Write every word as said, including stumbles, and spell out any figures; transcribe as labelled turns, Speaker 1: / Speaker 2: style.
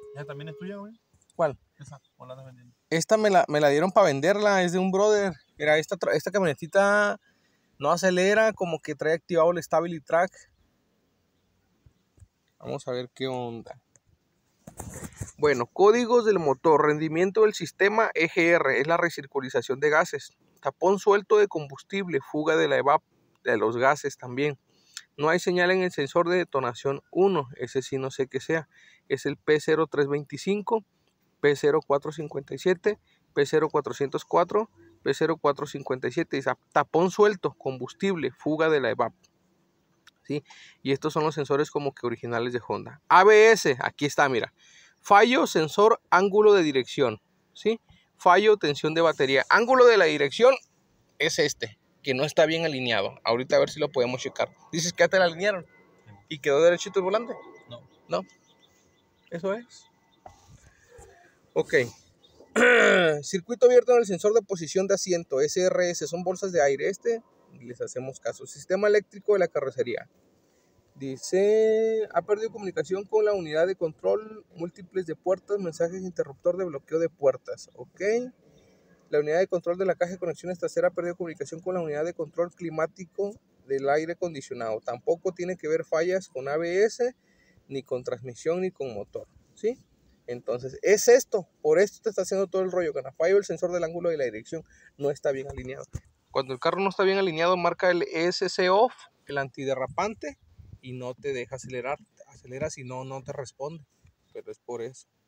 Speaker 1: ¿Esa también es tuya, güey?
Speaker 2: ¿Cuál?
Speaker 1: Esa, ¿o la andas vendiendo?
Speaker 2: Esta me la, me la dieron para venderla, es de un brother. Mira, esta, esta camionetita no acelera, como que trae activado el Stability Track. Vamos a ver qué onda. Bueno, códigos del motor, rendimiento del sistema E G R, es la recirculación de gases. Tapón suelto de combustible, fuga de la E V A P, de los gases también. No hay señal en el sensor de detonación uno, ese sí no sé qué sea. Es el P cero tres veinticinco, P cero cuatro cincuenta y siete, P cero cuatrocientos cuatro, P cero cuatro cincuenta y siete. Dice tapón suelto, combustible, fuga de la E V A P. ¿Sí? Y estos son los sensores como que originales de Honda. A B S, aquí está, mira. Fallo, sensor, ángulo de dirección. ¿Sí? Fallo, tensión de batería. Ángulo de la dirección es este, que no está bien alineado. Ahorita a ver si lo podemos checar. Dices que ya te la alinearon. ¿Y quedó derechito el volante?
Speaker 1: No.
Speaker 2: No. Eso es. Ok. Circuito abierto en el sensor de posición de asiento. S R S son bolsas de aire. Este les hacemos caso. Sistema eléctrico de la carrocería. Dice, ha perdido comunicación con la unidad de control múltiples de puertas, mensajes interruptor de bloqueo de puertas. Ok. La unidad de control de la caja de conexiones trasera ha perdido comunicación con la unidad de control climático del aire acondicionado. Tampoco tiene que ver fallas con A B S, ni con transmisión, ni con motor. ¿Sí? Entonces, es esto. Por esto te está haciendo todo el rollo. Cuando fallo el sensor del ángulo de la dirección no está bien alineado. Cuando el carro no está bien alineado, marca el E S C off, el antiderrapante, y no te deja acelerar. Acelera si no, no te responde. Pero es por eso.